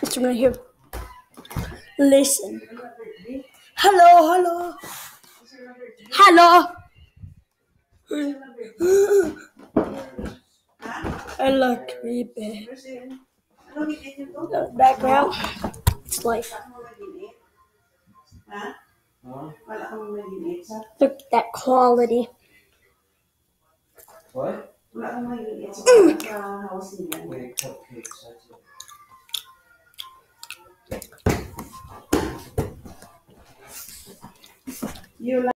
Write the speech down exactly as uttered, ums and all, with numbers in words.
It's right here. Listen. Hello, hello. Hello. I look creepy. The background. It's like. Look at that quality. What? You